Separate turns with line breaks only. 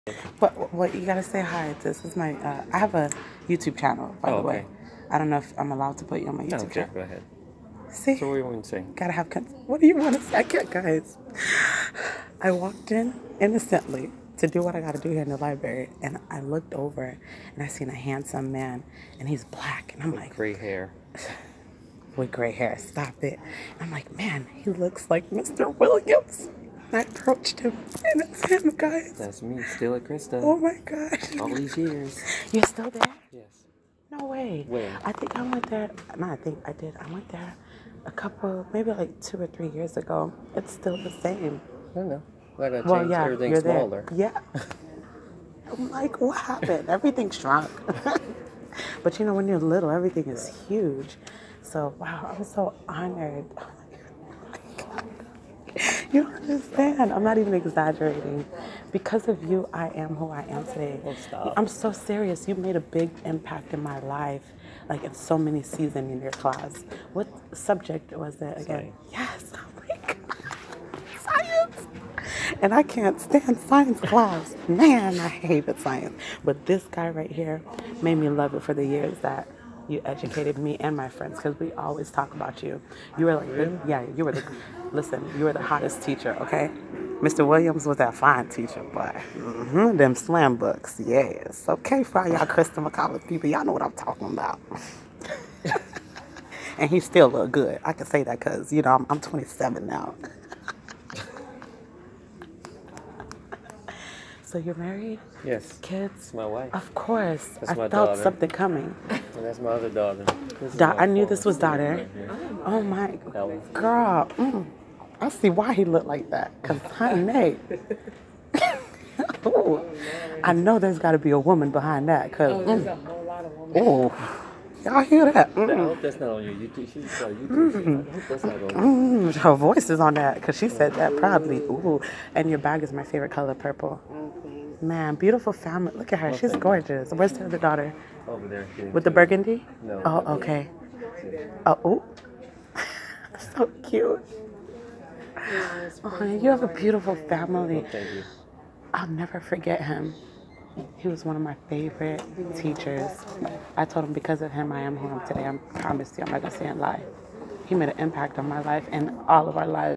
What you gotta say hi. This is my. I have a YouTube channel, by the way. I don't know if I'm allowed to put you on my YouTube channel.
Go ahead.
See?
So what do you want to say?
Gotta have. What do you want to say? I can't, guys. I walked in innocently to do what I gotta do here in the library, and I looked over and I seen a handsome man, and he's black, and I'm like,
gray hair.
With gray hair. Stop it. And I'm like, man, he looks like Mr. Williams. I approached him, and it's him, guys.
That's me, still at Krista.
Oh my gosh.
All these years.
You're still there?
Yes.
No way.
When?
I think I went there. No, I think I did. I went there a couple, maybe like 2 or 3 years ago. It's still the same.
I don't know. Like I
Well, yeah,
everything
you're
smaller.
There. Yeah. I'm like, what happened? Everything shrunk. But you know, when you're little, everything is huge. So, wow, I'm so honored. Oh my God. You don't understand. I'm not even exaggerating. Because of you, I am who I am today.
Oh, stop.
I'm so serious. You made a big impact in my life, like in so many seasons in your class. What subject was it again?
Science.
Yes. Oh my God. Science. And I can't stand science class. Man, I hated science. But this guy right here made me love it for the years that you educated me and my friends, because we always talk about you. You were like, you were you were the hottest teacher, okay? Mr. Williams was that fine teacher, but them slam books, yes. Okay, for all y'all Christopher College people, y'all know what I'm talking about. And he still look good. I can say that because, you know, I'm 27 now. So you're married?
Yes.
Kids?
That's my wife.
Of course.
That's
I
my
felt
daughter.
something coming.
And that's my other daughter.
I knew this was daughter. Oh my girl. I see why he looked like that. Because, honey, ooh, I know there's got to be a woman behind that. Cause,
there's a whole lot of women.
Oh, y'all hear that?
I hope that's not on your YouTube. She's got a YouTube channel. I hope that's not on your
Her voice is on that because she said that proudly. Ooh, and your bag is my favorite color, purple. Man, beautiful family. Look at her. She's gorgeous. Where's the other daughter?
over there.
With the burgundy?
No.
Oh, okay. Oh, ooh. So cute. Oh, you have a beautiful family.
Thank you.
I'll never forget him. He was one of my favorite teachers. I told him because of him I am who I am today. I promise you I'm not going to say a lie. He made an impact on my life and all of our lives.